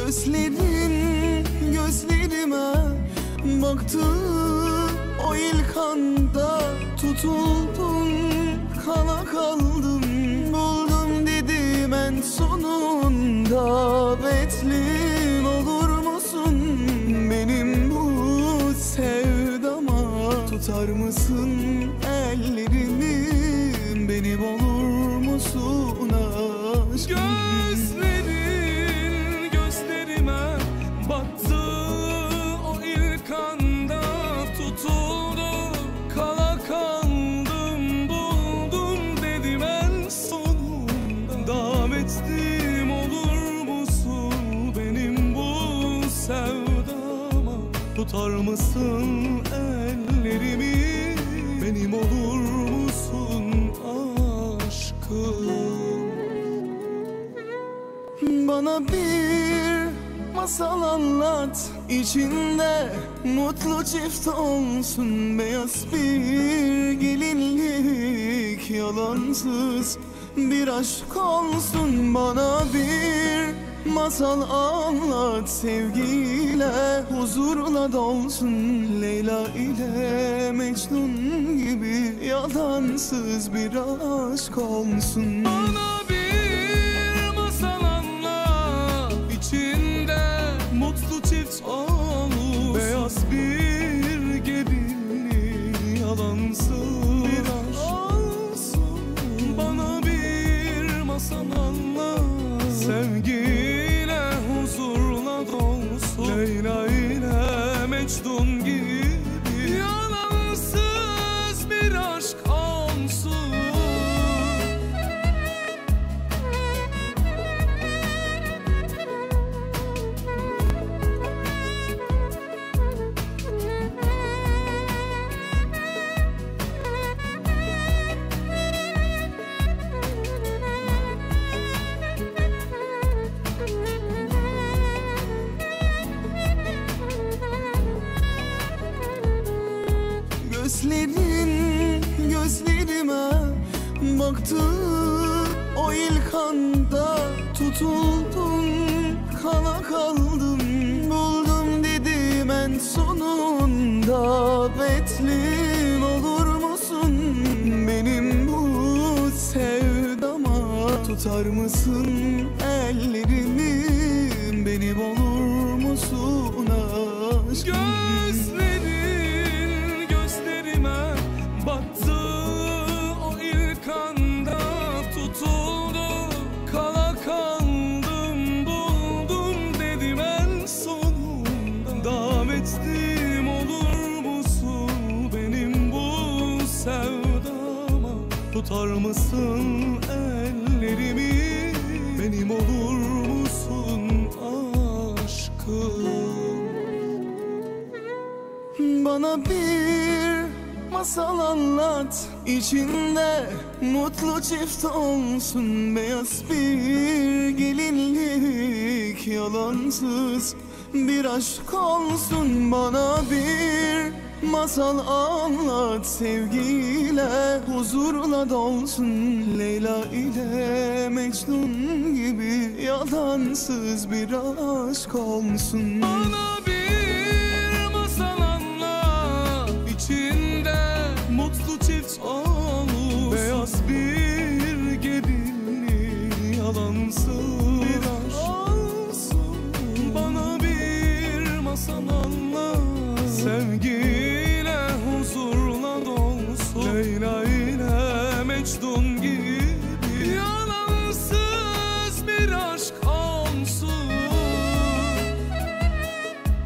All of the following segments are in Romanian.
Gözlerin gözlerime baktı, o ilk anda tutuldum, kala kaldım. Buldum dedim en sonunda, betlim olur musun benim bu sevdama? Tutar mısın ellerimi, benim olur musun aşkım? Gözlerin gözlerime baktı, o ilk anda tutuldu, kala kaldım. Buldum dedim en sonunda, davetlim olur musun benim bu sevdama? Tutar mısın ellerimi, benim olur musun aşkım? Bana bir masal anlat, içinde mutlu çift olsun. Beyaz bir gelinlik, yalansız bir aşk olsun. Bana bir masal anlat, sevgiyle huzurla dolsun. Leyla ile Mecnun gibi yalansız bir aşk olsun. Bana bir masal anlat, içinde mutlu çift olur. Beyaz bir gelinlik, yalansız bir aşk olsun. Bana bir masal anlat, sevgiyle huzurla dolsun. Leyla ile Mecnun gibi yalansız bir aşk olsun. Gözlerin gözlerime baktı, o ilk anda tutuldum, kala kaldım. Buldum dedim en sonunda, betlim olur musun benim bu sevdama? Tutar mısın ellerimi, benim olur musun aşkım? Gözlerin gözlerime baktı, o ilk anda tutuldu, kala kaldım. Buldum dedim en sonunda, davetlim olur musun benim bu sevdama? Tutar mısın ellerimi, benim olur musun aşkım? Bana bir masal anlat, içinde mutlu çift olsun. Beyaz bir gelinlik, yalansız bir aşk olsun. Bana bir masal anlat, sevgiyle huzurla dolsun. Leyla ile Mecnun gibi yalansız bir aşk olsun. Bana bir masal anlat, içinde mutlu çift olur. Beyaz bir gelinlik, yalansız bir aşk olsun. Bana bir masal anlat, sevgiyle huzurla dolsun. Leyla ile Mecnun gibi yalansız bir aşk olsun.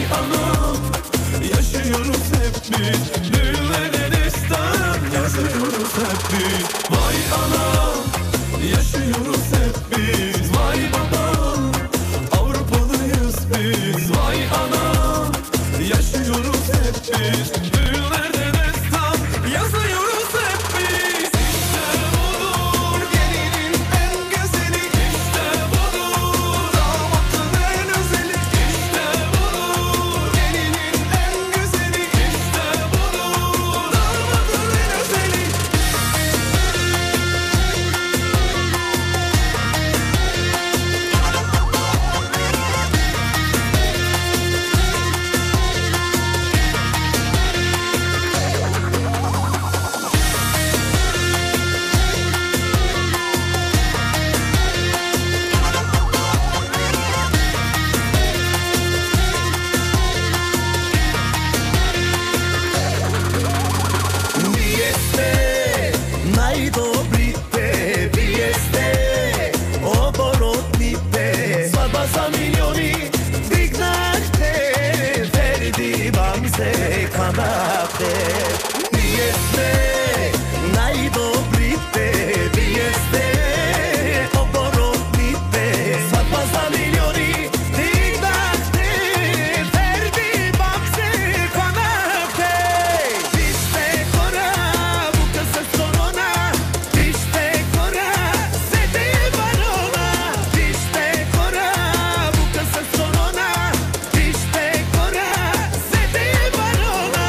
anam, yaşıyoruz hep biz. Düğünlere destan yazıyoruz hep biz. Vay anam, yaşıyoruz hep biz. Vay babam, Avrupalıyız biz. Vay anam, yaşıyoruz hep biz. Düğünlerde destan yazıyoruz hep biz. İşte budur gelinin en güzeli. İşte budur damatın en özeli. İşte budur gelinin en güzeli. İşte budur damatın en özeli. Najdobrite, vijeste, oborotnite, svadba za milioni, dignahte, ferdi vam se kanapte. Vijeste, najdobrite, vijeste, oborotnite, svadba za milioni, dignahte, ferdi vam se kanapte. Viste kora, buka se sorona, viste kora, sede barona. Viste kora, buka se sorona, viste kora, sede barona.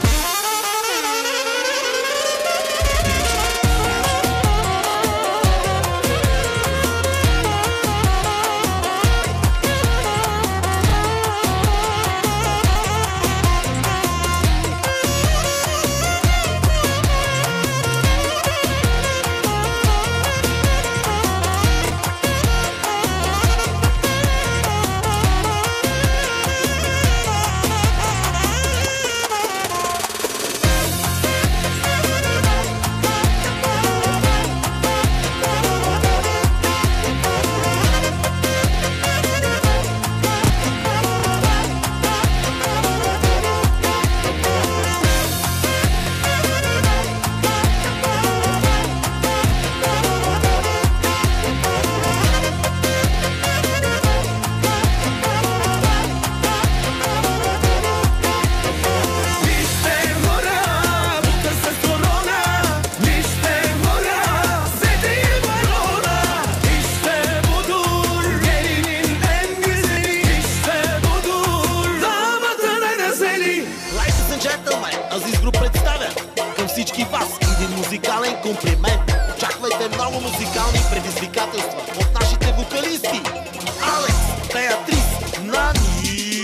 Viste kora, buka se sorona, viste kora, sede barona. İşte budur gelinin en güzeli. İşte budur damatın en özeli. Ladies and gentlemen, Aziz Group представя към всички вас един музикален комплимент. Очаквайте много музикални предизвикателства от нашите вокалисти Алекс, Беатрис, Нани.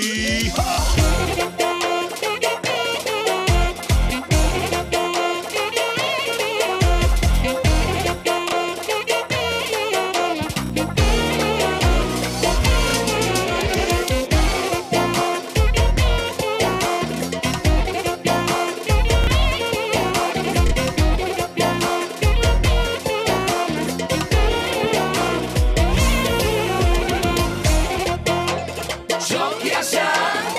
Çok yaşa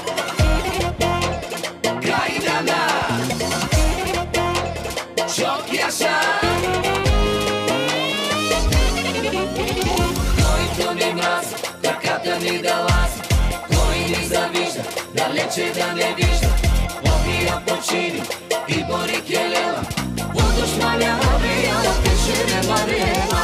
kaynana, çok yaşa. Който ни мрази, ръката ни да лази, кой ни завижда, далече да не вижда. Обия почини и бори келела, удушмаля обия, пеше Мариела.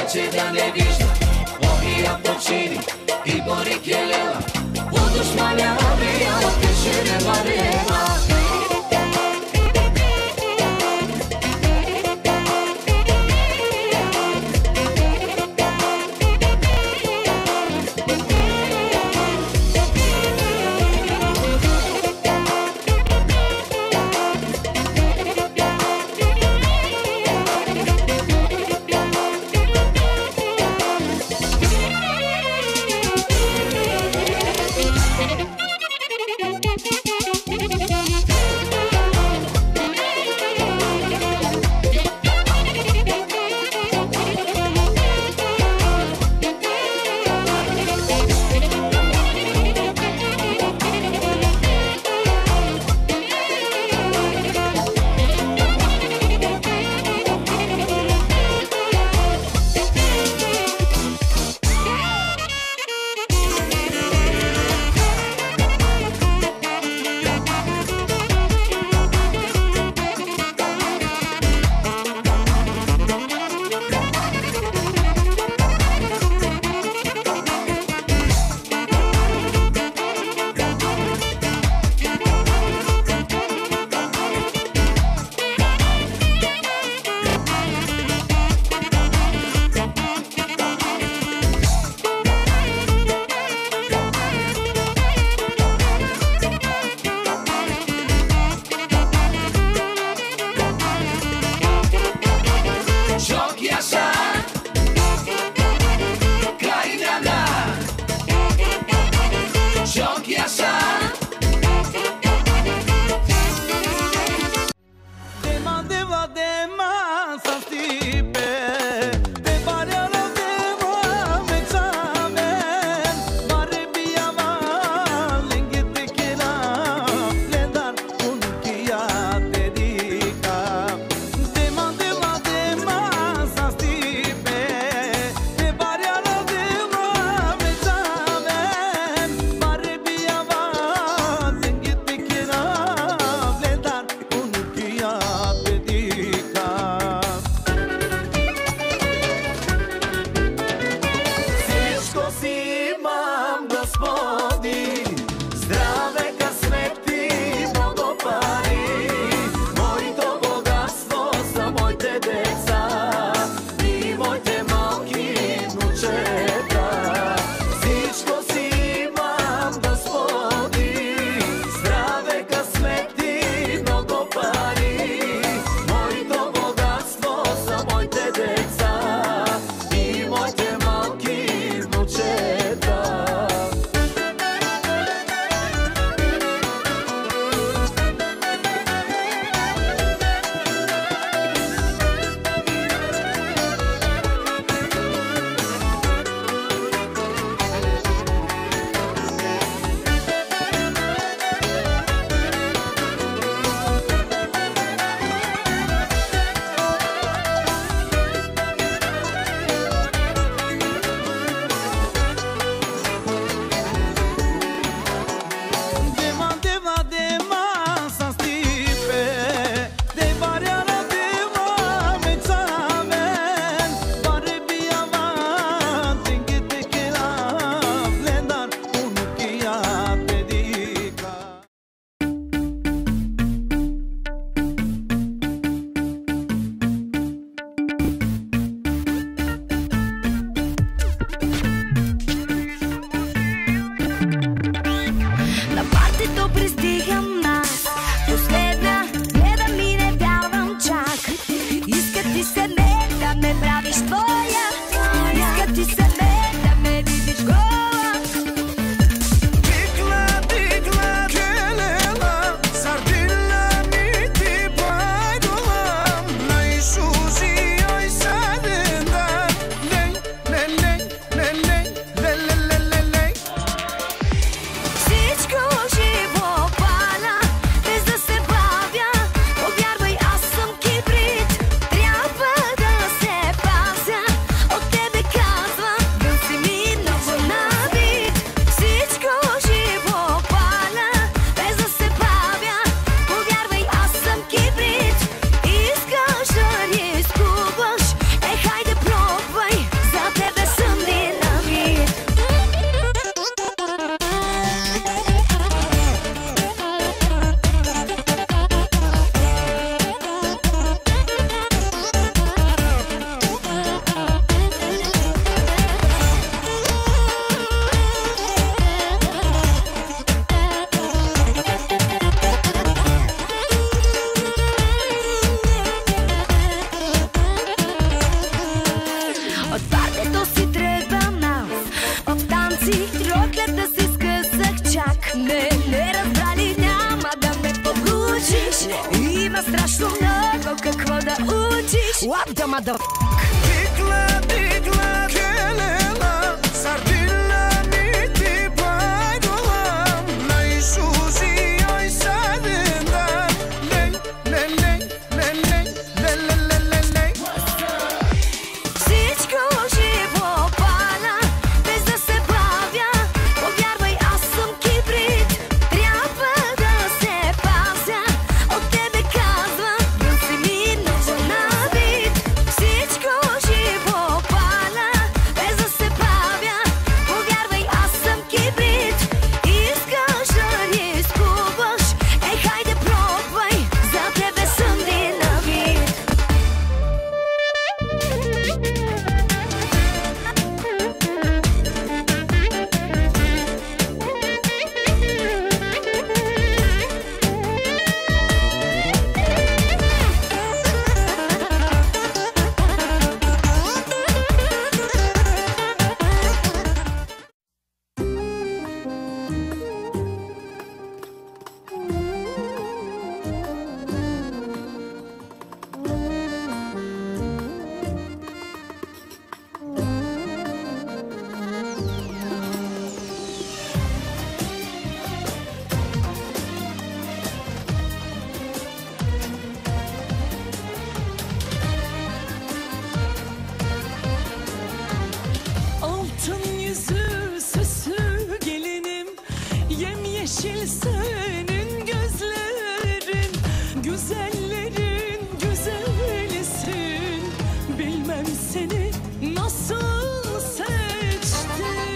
Lecce da nevista, Ohia Puccini i Borrichelela. Buduš malja obija, opešene varela. Има страшно много какво да учиш. What the motherfuck? Dikla dikla kelela Sardilla niti paydolam Nay suzi ay sadinda Lej, lej, lej, lej, lej, lej, lej, lej, lej. Всичко живо паля, без да се бавя. Повярвай, аз съм кибрид. Трябва да се пазя. От тебе казвам, бил си ми нужен на вид. Всичко живо паля, без да се бавя. Повярвай, аз съм кибрид. Искаш да рискуваш, хайде пробвай. За тебе съм динамит. Altın yüzü süsü gelinim, yemyeşil senin gözlerin, güzellerin güzelisin. Bilmem seni nasıl seçtim.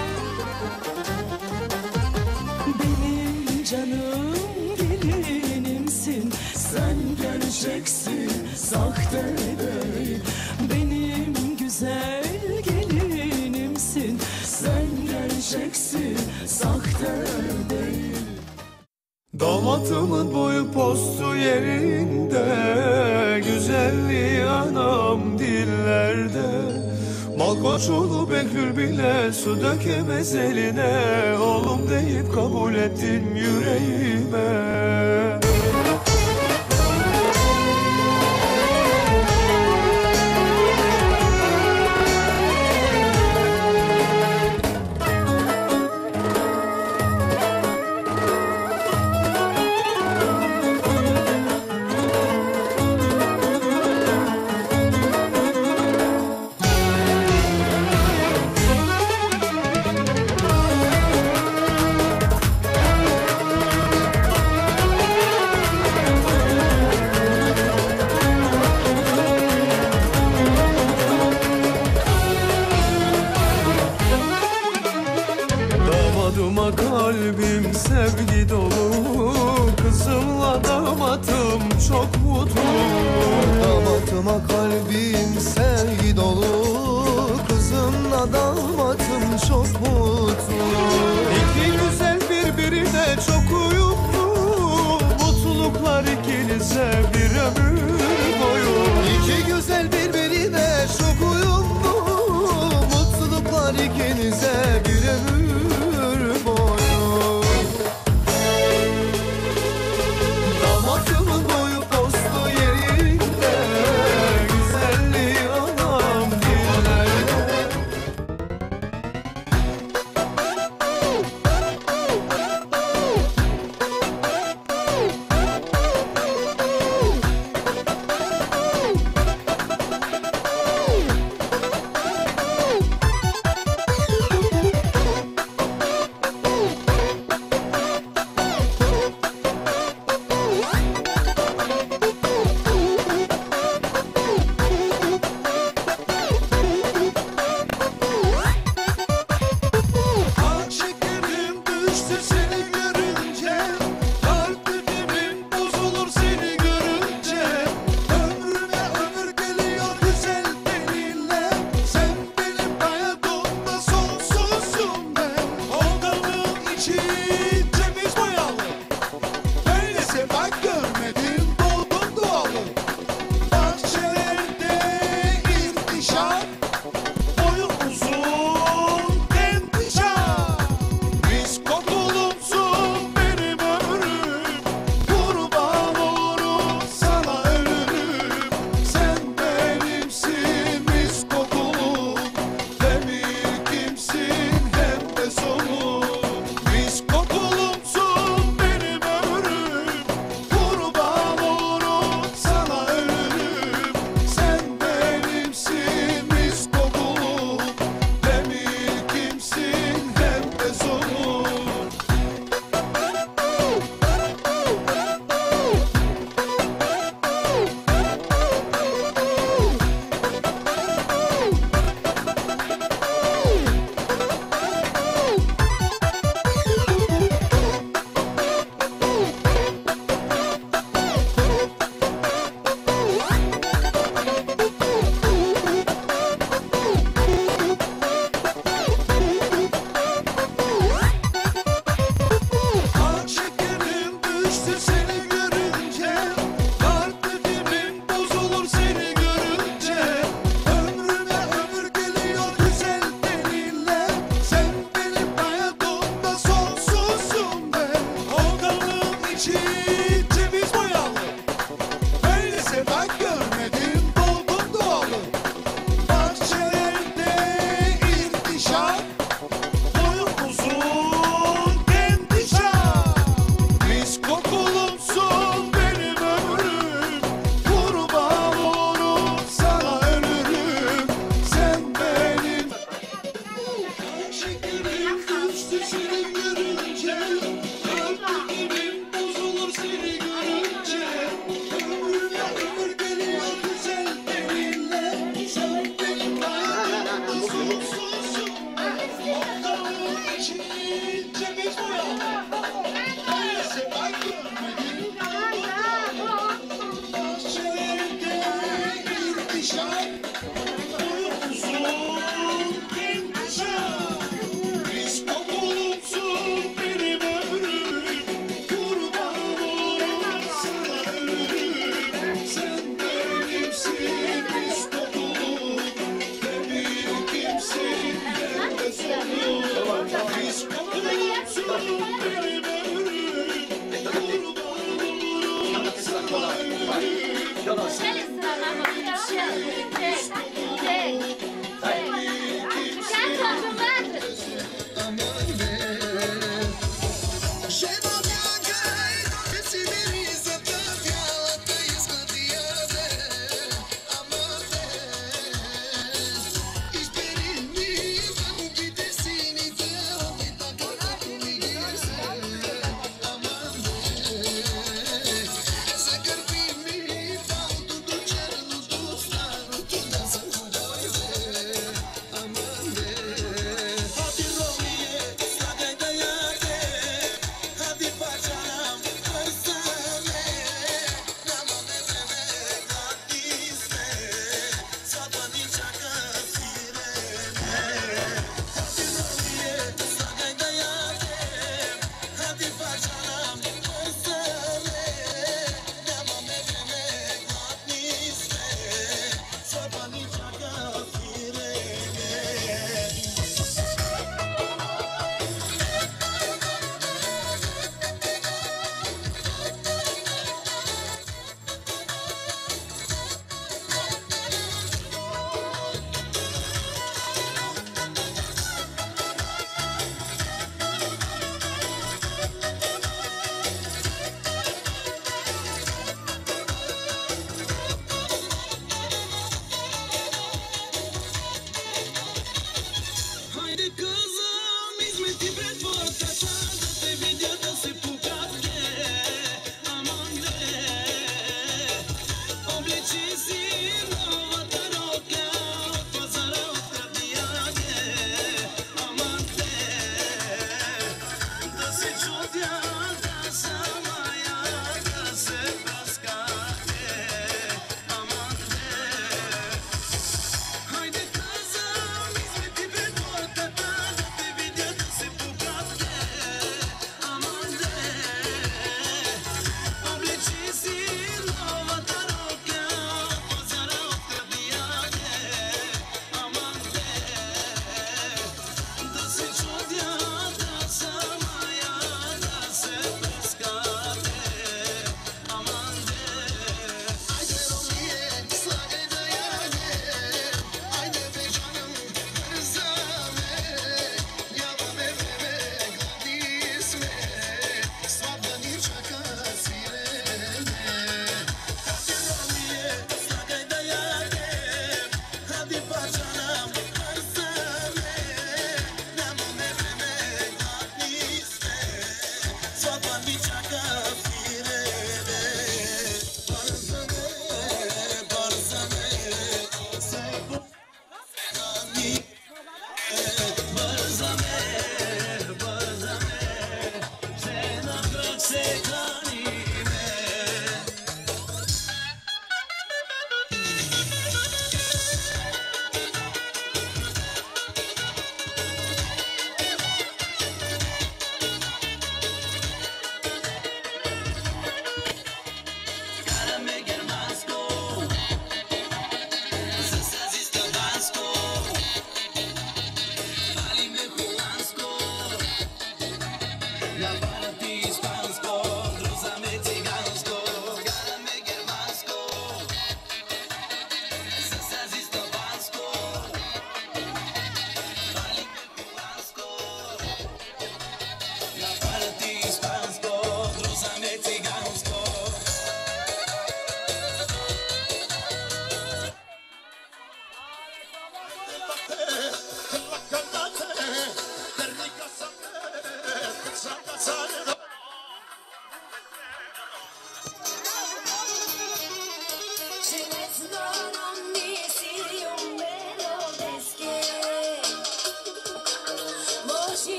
Benim canım gelinimsin, sen gerçeksin, sahte değil. Benim güzel gelinimsin, sen gerçeksin, sahte değil. Damatımın boyu postu yerinde, güzelliği anam dillerde. Malkoçoğlu Behlül bile su dökemez eline, oğlum deyip kabul ettim yüreğime. Damadıma kalbim sevgi dolu, kızımla damatım çok mutlu. Damatıma kalbim sevgi dolu, kızımla damatım çok mutlu. İki güzel birbirine çok uyumlu, mutluluklar ikinize bir ömür boyu. İki güzel birbirine çok uyumlu, mutluluklar ikinize bir ömür boyu. Damatımın boyu postu yerinde, güzelliği anam dillerde.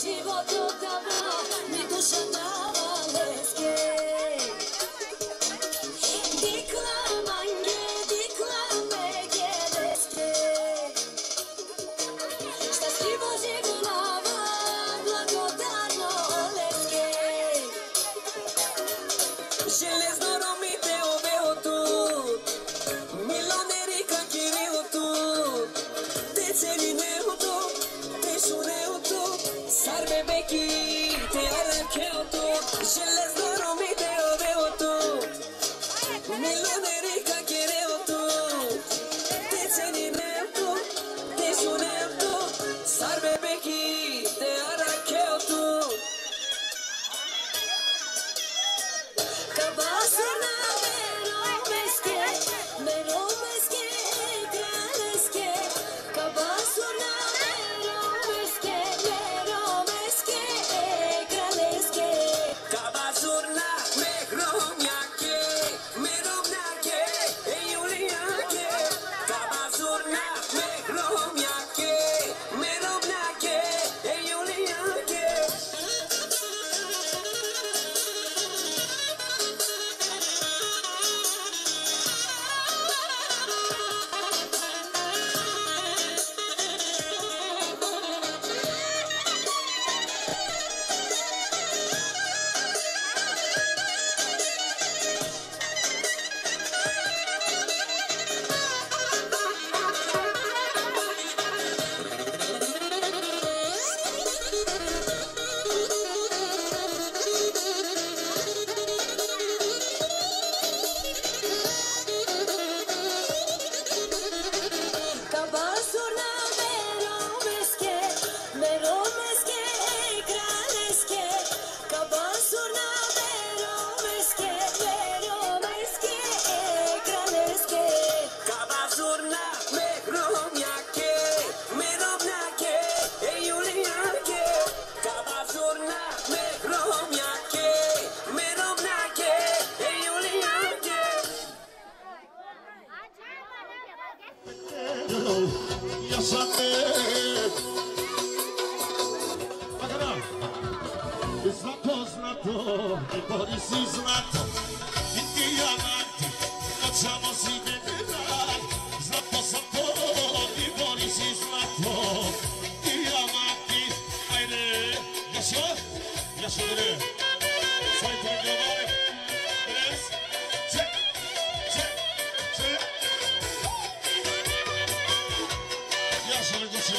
život odava, mi duša dava leske. Dikla mange, dikla mege leske. Štastivo živlava, blagodarno leske. Железно ромите овео тут, милионери какири от тут, те цели не от тут, те шуне от тут, сарбе беки, те араке от тут. Железно ромите овео тут, милионери какири от тут, те цели не от тут, те шуне от тут, сарбе беки, те араке от тут. Kabasına veromeske, meromeske, kraleske. Kabasına veromeske, meromeske, kraleske. Kabasına megromyake, meromyake, eyuliake. Kabasına megromyake, meromyake, eyuliake. Kabasuna veromeske, meromeske, kraleske. Kabasuna veromeske, meromeske, kraleske. Kabasuna megromyake, meromyake, eyuliake. Kabasuna megromyake, meromyake, eyuliake. Yaşate Zlato, i Borisi zlato, i dijamanti, noćamo si nedelaj. Zlato, i Borisi zlato, dijamanti. Ajde, Jašo ide. Sajte mi glavovi. Res, ček. Jašo ne guši.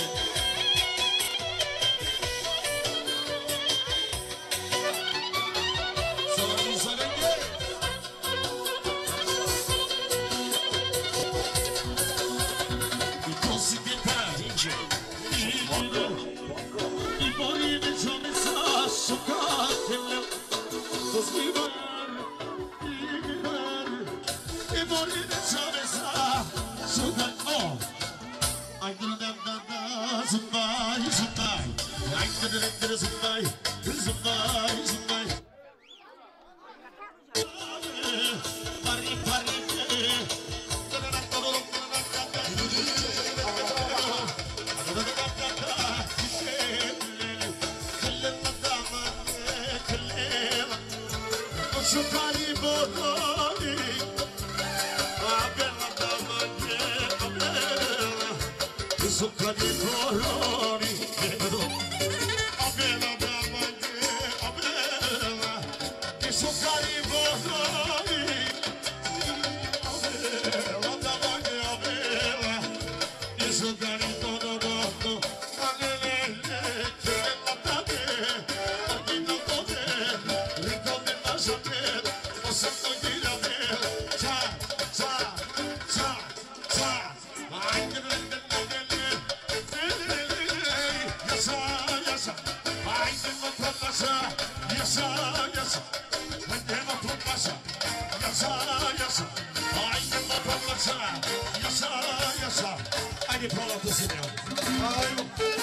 Ajde, provati se njom. Ajmo.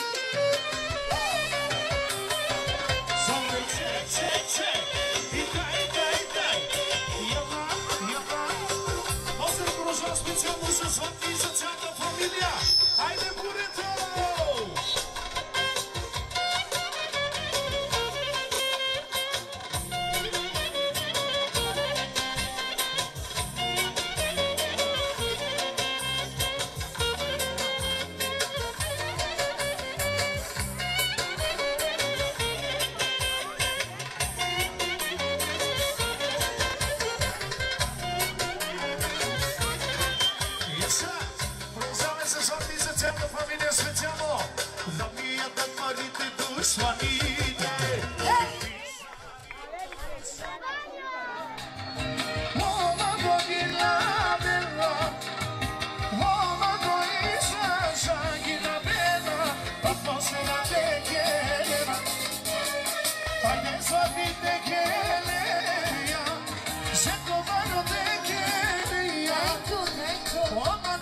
Samo ček. Idaj. Java. Pozdrav prožava specijalno za svaki i za cijela familija. Ajde, bude to! svanite. Oh, ma la bella, oh, ma la bella, posso la te chiedere, fai svanite che lei, se comando te chiedere, oh, ma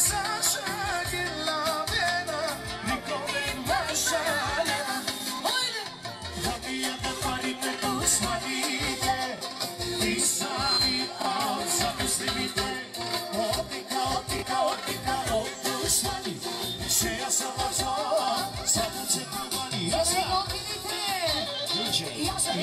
la bella, ricorre in vasciale. La via da fare per tu svanite, pisami, alza tu stivite, ottica, ottica, ottica, tu svanite, se a salvato, salvato mani, io sono di te, io sono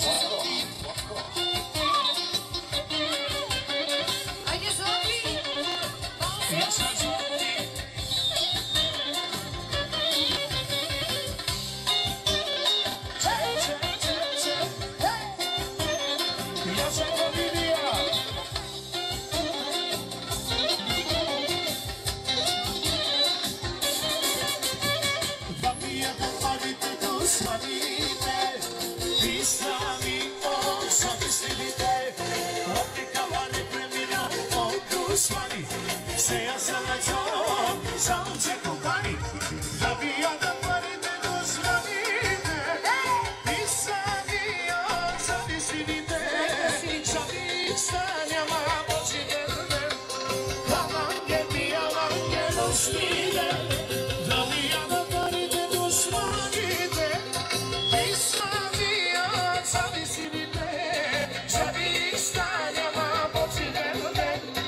se a salvación, salve company, la via da parete dos svanite, pisania, sabi sinite, sabi staniamo a voci verde, la manche mia, manche lo stile, la via da parete dos svanite, pisania, sabi sinite, sabi staniamo a voci verde.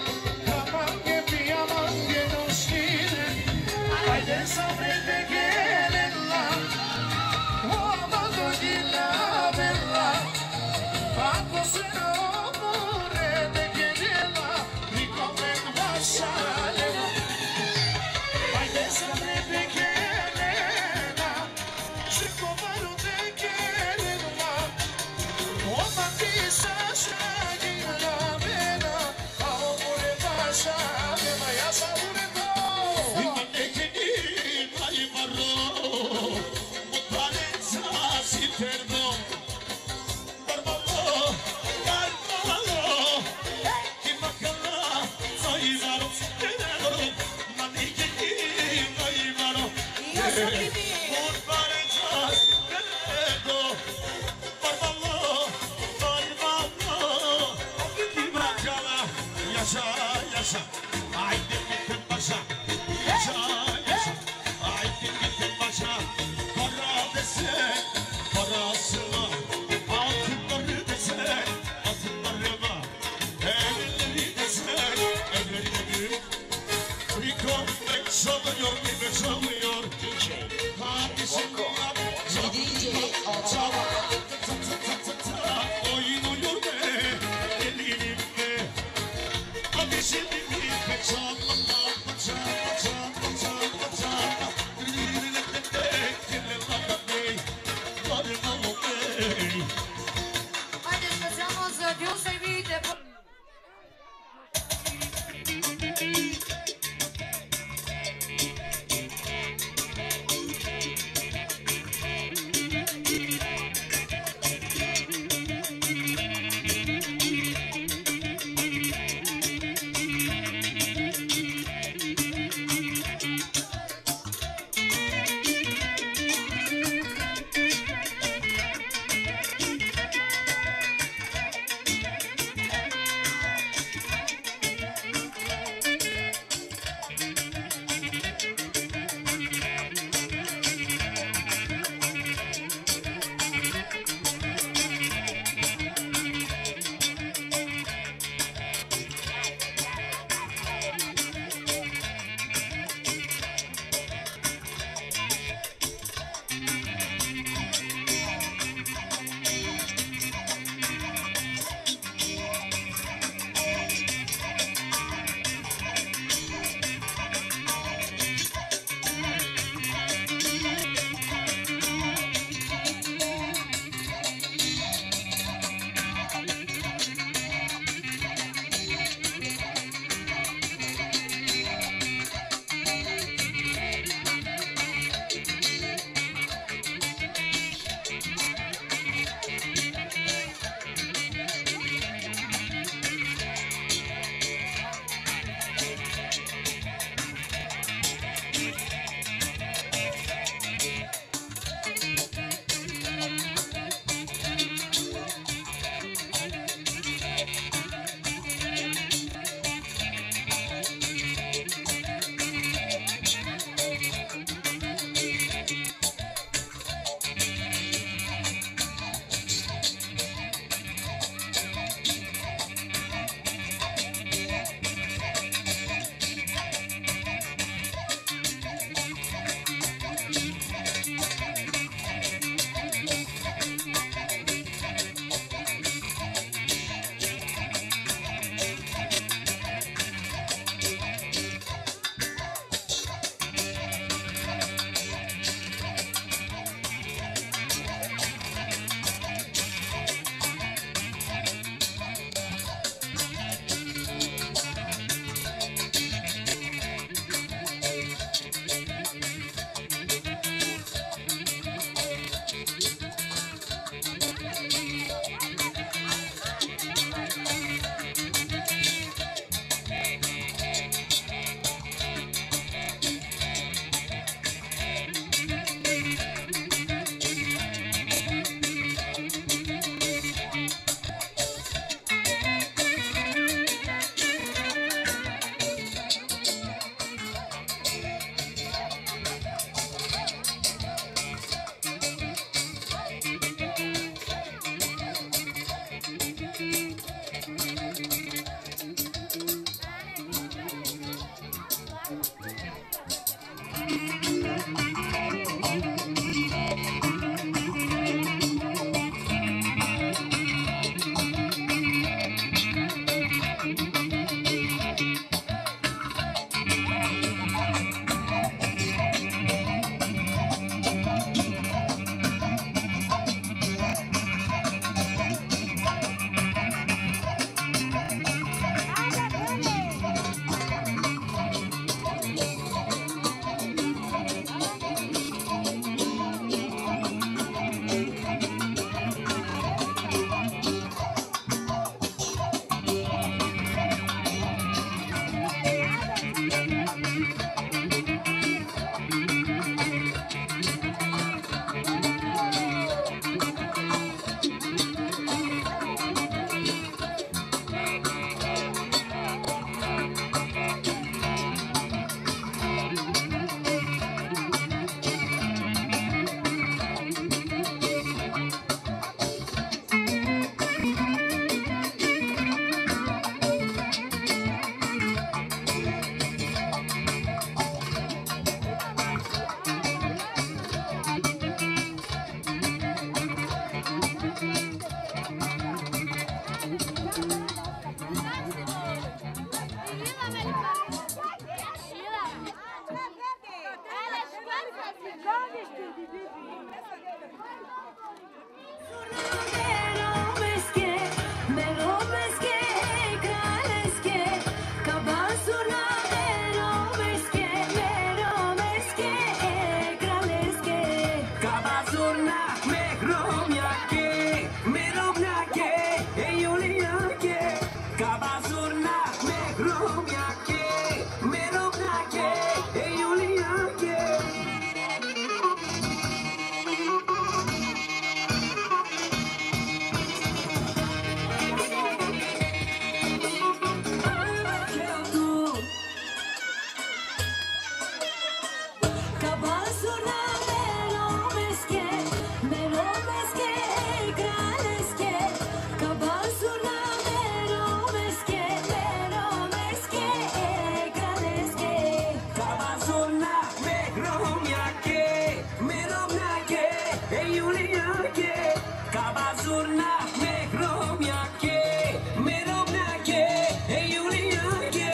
Sabrete che nella uomo di la bella quando se non vorrete che nella ricopre una sale vai te sabrete che nella se comando te che nella uomo di sa shagi la bella amore pasciale ma ya sabure to perdón, Barbalo, Barbalo, que macala, soy varo, manike, soy varo, por parejas, Barbalo, Barbalo, que macala, yasha, yasha, ay, de que pasa, yasha, yasha, ay, de que pasa, para descer. Parasına, altınları desek, altınlarıma, evleri desek, evleri Rikon çalıyor, gibi çalıyor. Hadisini yap, çalıyor, oynuyor be, elinimde. Hadisini bir çalmama, Haideți că ți-am văzut, eu să-i vide. Kabazurna me gromjake, me robnjake, e julijake.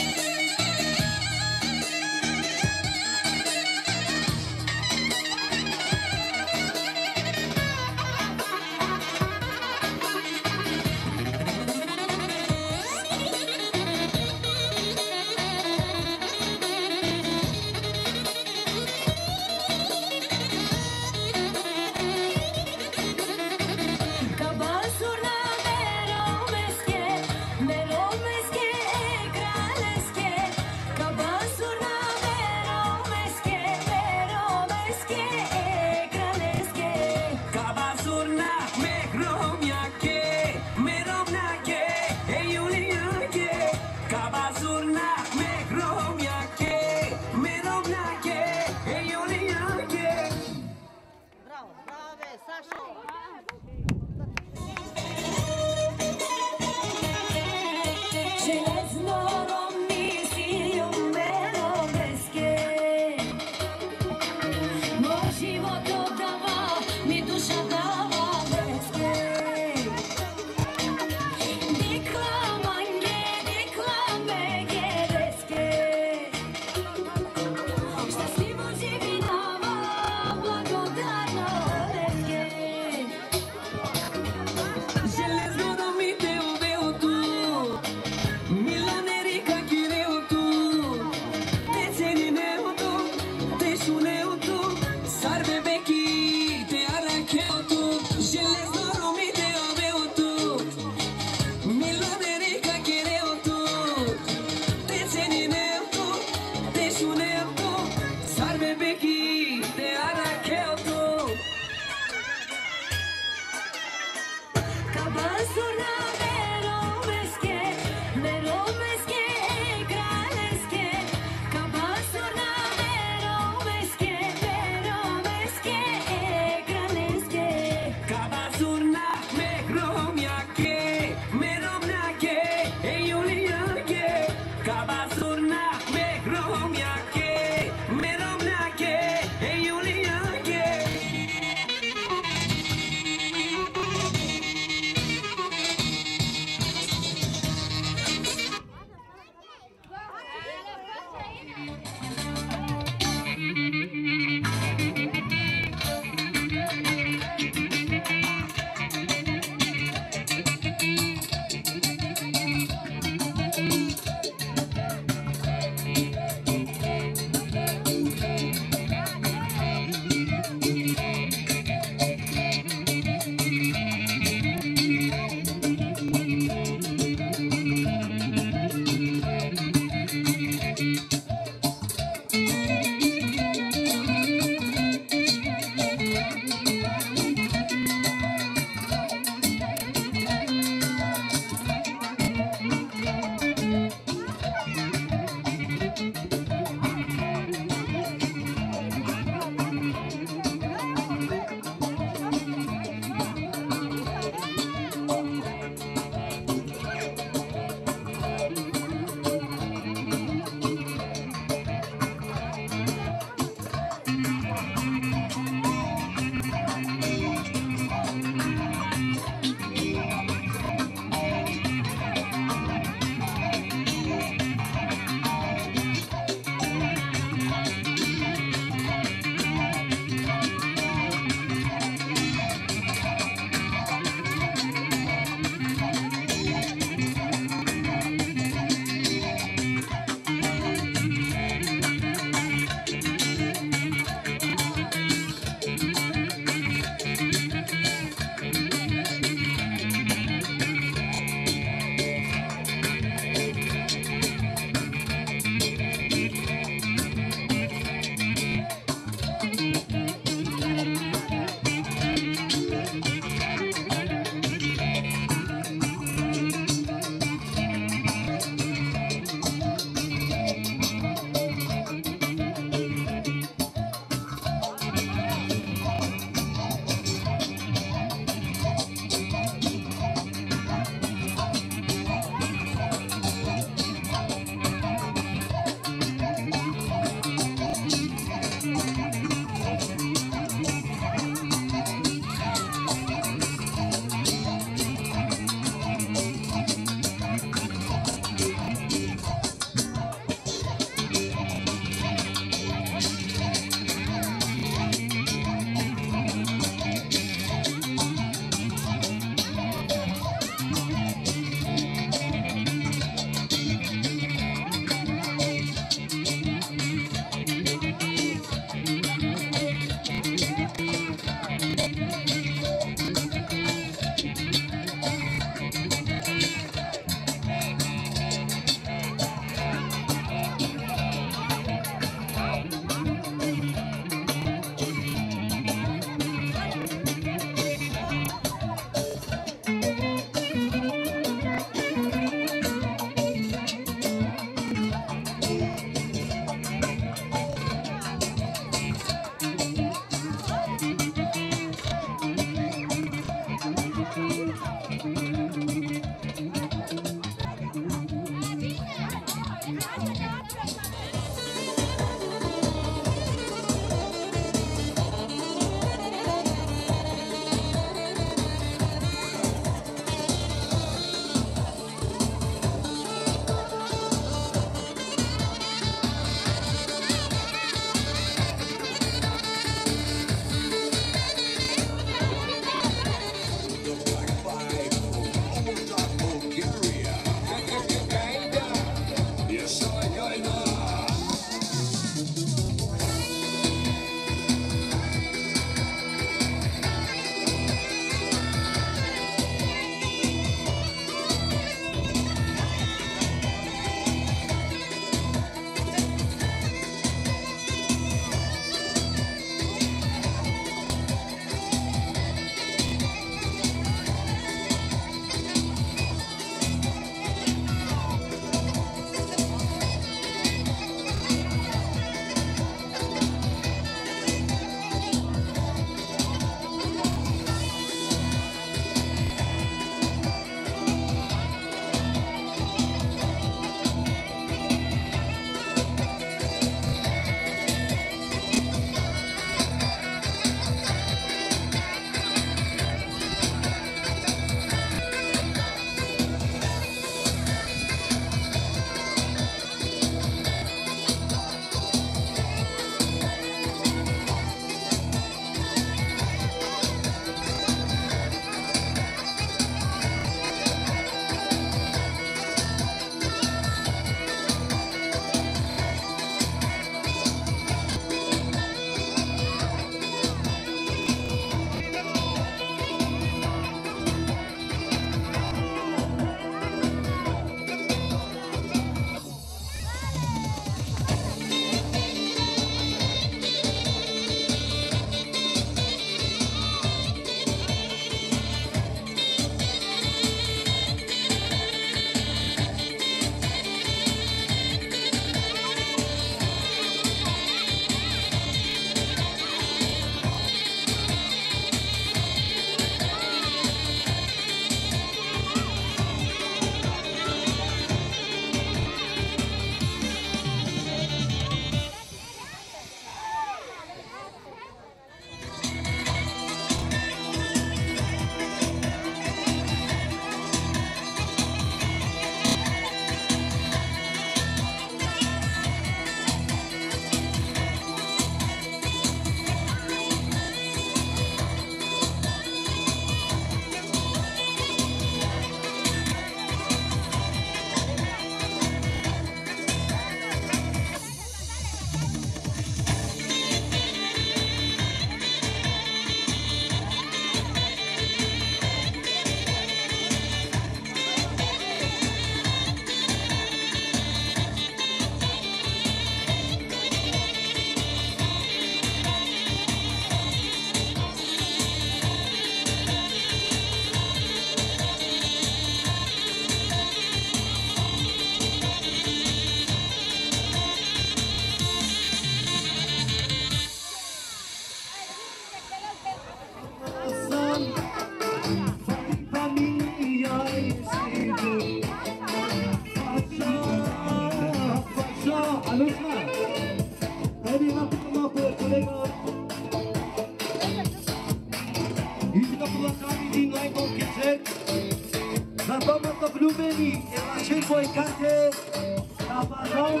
Sami din noi conchizec. La doamna Tăvlumenii, Elacei Boicate, la Bazau.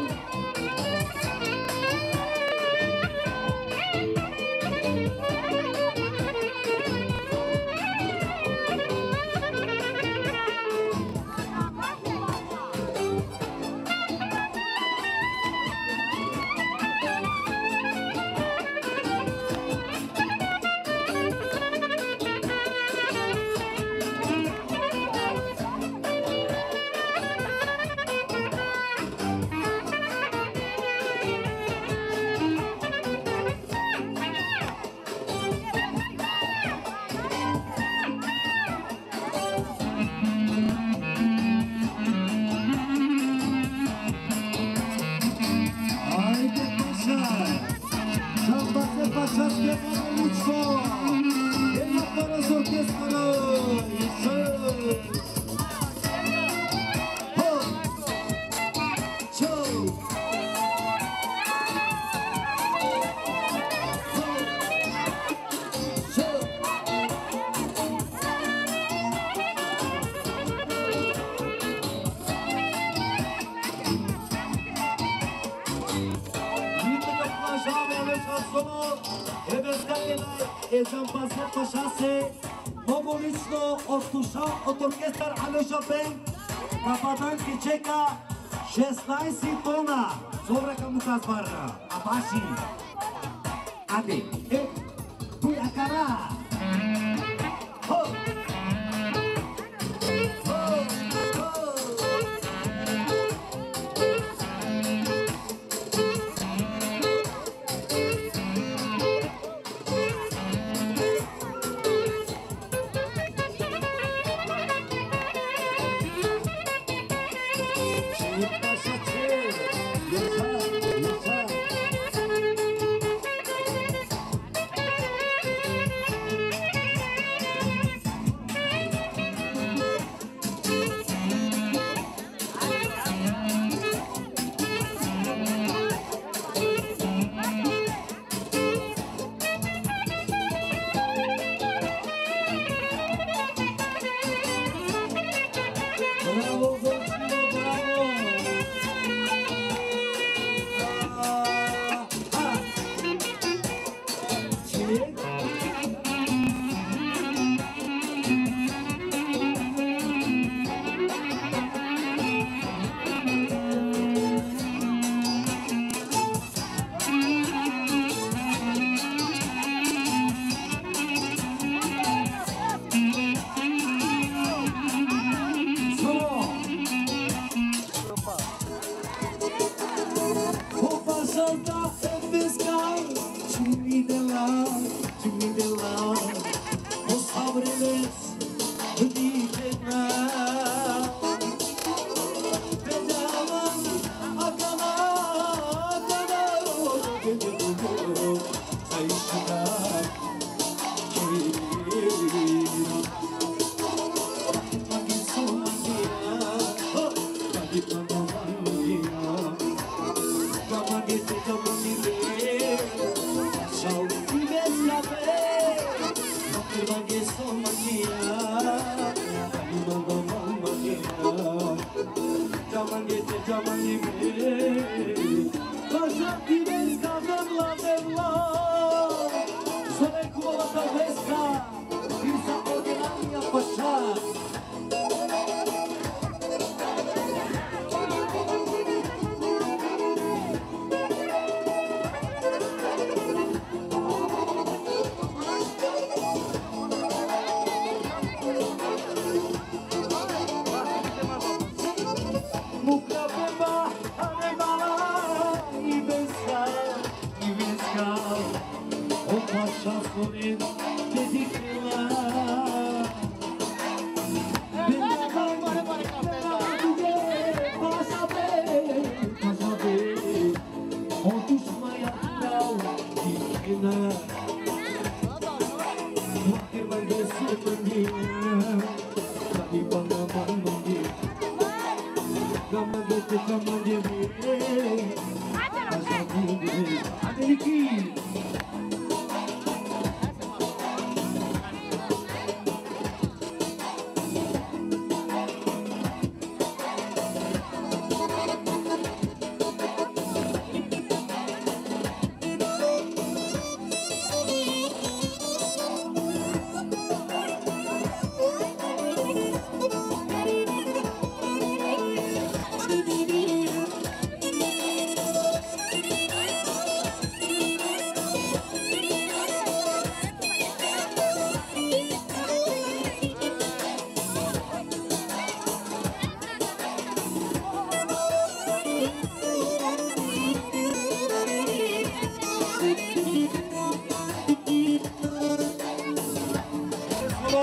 От оркестър Алеша Бен, Кападан Кичека, 16 тона. Sobra ca mucas barra, apași. Ade, pui acara. Ho!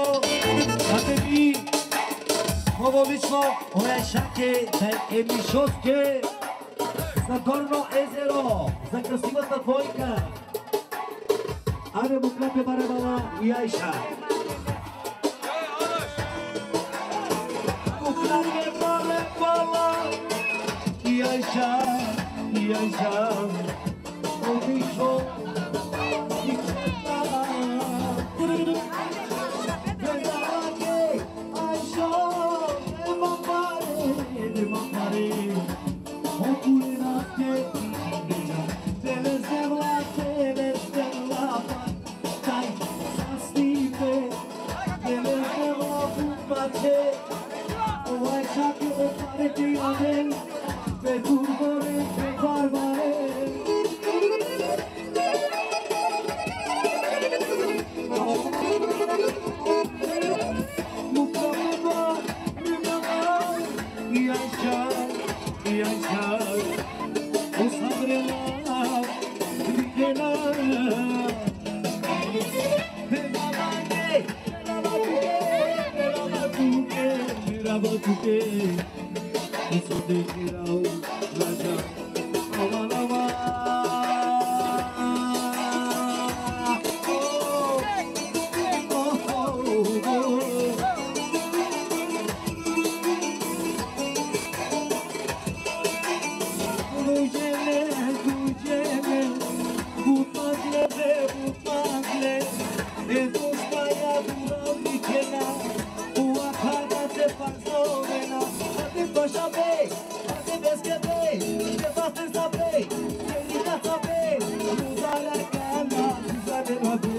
Zatebi, nowowično, ove šake, da je Mišovske, za Gorno Ezero, za krasivата двойка. Аре му клепе Баребала и Айша. Му клепе Баребала и Айша, обичо и чета. Ведаке Айша, нема пари, окуленате, тебе земла, taj sastite, тебе земла пупате, ovaj čak je opareti amen, pe turbore, pe barbare. Isso de tirar o lajão, aman aman. Gujeme, butmagle, edos kaya buravlikena, uakana te farzovena, ate pashabe, ate beskebe, te faste sabe, telina sabe, uzala kana, uzale rabe.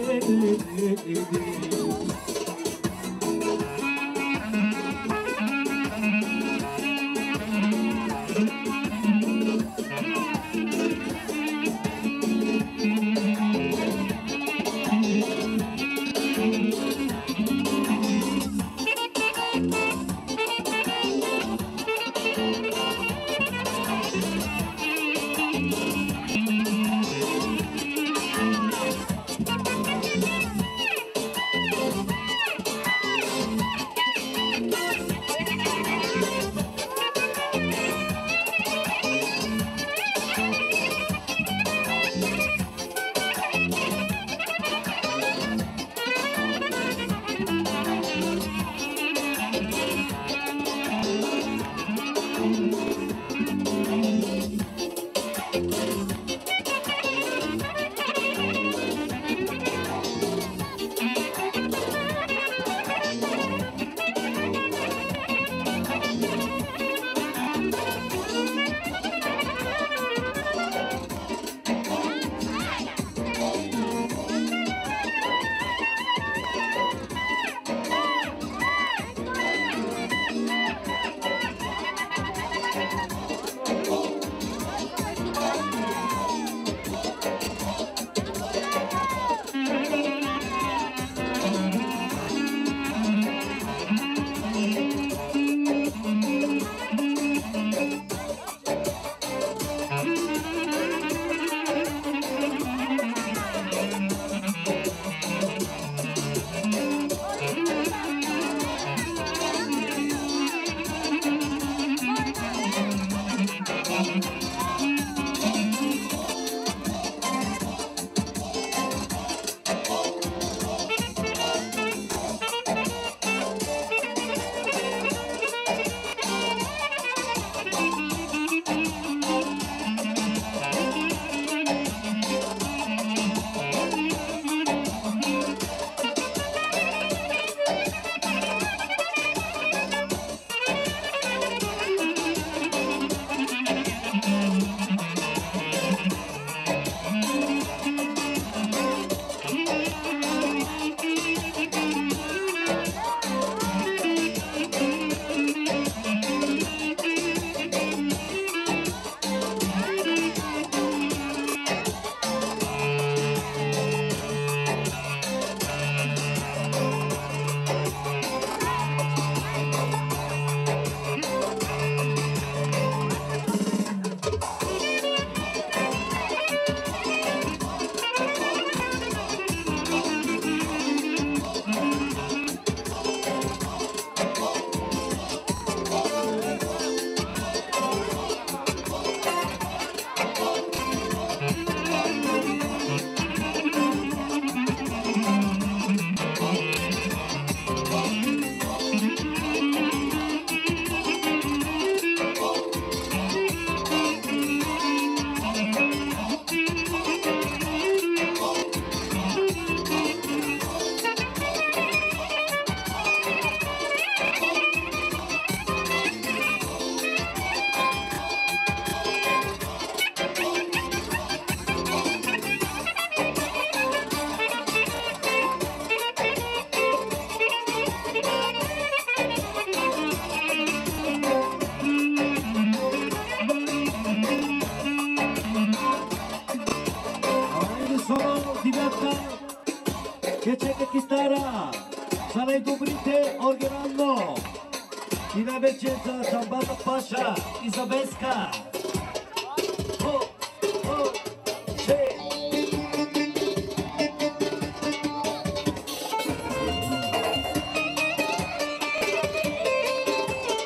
Părinte Orgheranno și la Vecența, Ciambata Pașa, Izabesca. Ho, ho, ce?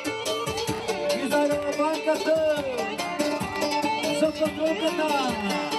Izara Bancată, Sopotrucăta.